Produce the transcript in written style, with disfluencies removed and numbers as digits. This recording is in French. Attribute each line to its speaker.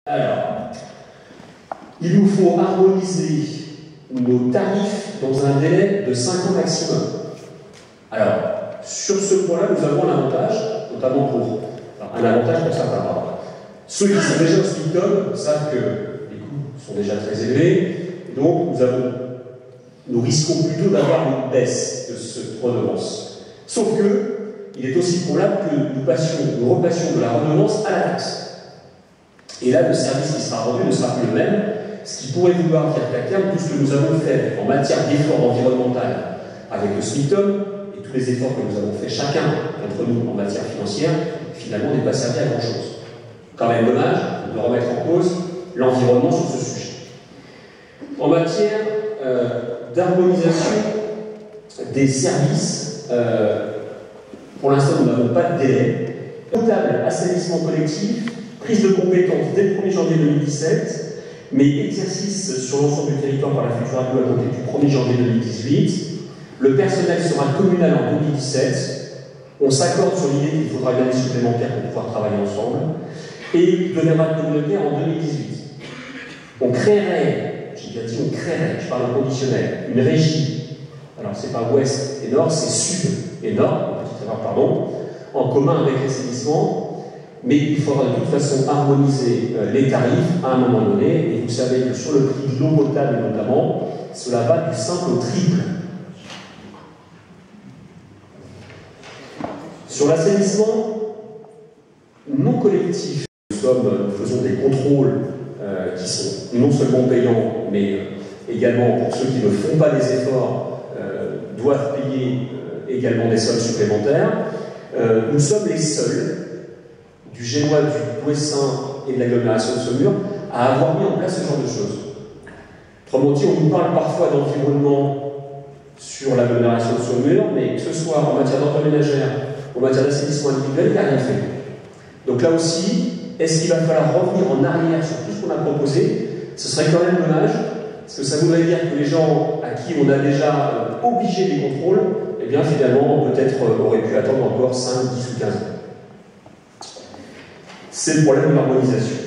Speaker 1: Alors, il nous faut harmoniser nos tarifs dans un délai de 5 ans maximum. Alors, sur ce point-là, nous avons un avantage, notamment un avantage pour certains. Ceux qui sont déjà au SMICTOM savent que les coûts sont déjà très élevés, donc nous risquons plutôt d'avoir une baisse de cette redevance. Sauf que, il est aussi probable que nous repassions de la redevance à la taxe. Et là, le service qui sera rendu ne sera plus le même, ce qui pourrait vouloir dire qu'à terme, tout ce que nous avons fait en matière d'efforts environnemental avec le SMICTOM, et tous les efforts que nous avons fait chacun d'entre nous en matière financière, finalement n'est pas servi à grand-chose. Quand même dommage de remettre en cause l'environnement sur ce sujet. En matière d'harmonisation des services, pour l'instant, nous n'avons pas de délai. Potable, assainissement collectif, prise de compétences dès le 1er janvier 2017, mais exercice sur l'ensemble du territoire par la future AGLO à compter du 1er janvier 2018. Le personnel sera communal en 2017. On s'accorde sur l'idée qu'il faudra une année supplémentaire pour pouvoir travailler ensemble. Et deviendra communautaire en 2018. On créerait, j'ai bien dit on créerait, je parle au conditionnel, une régie. Alors c'est pas ouest et nord, c'est sud et nord, petite erreur, pardon, en commun avec l'assainissement, mais il faudra de toute façon harmoniser les tarifs à un moment donné, et vous savez que sur le prix de l'eau potable notamment, cela va du simple au triple. Sur l'assainissement non collectif, nous faisons des contrôles qui sont non seulement payants, mais également pour ceux qui ne font pas des efforts, doivent payer également des sommes supplémentaires. Nous sommes les seuls, du Génois, du Bouessin et de l'agglomération de Saumur, à avoir mis en place ce genre de choses. Autrement dit, on nous parle parfois d'environnement sur l'agglomération de Saumur, mais que ce soit en matière d'ordre ménagère ou en matière d'assainissement individuel, il n'y a rien fait. Donc là aussi, est-ce qu'il va falloir revenir en arrière sur tout ce qu'on a proposé? Ce serait quand même dommage, parce que ça voudrait dire que les gens à qui on a déjà obligé des contrôles, eh bien finalement, peut-être auraient pu attendre encore 5, 10 ou 15 ans. C'est le problème de l'harmonisation.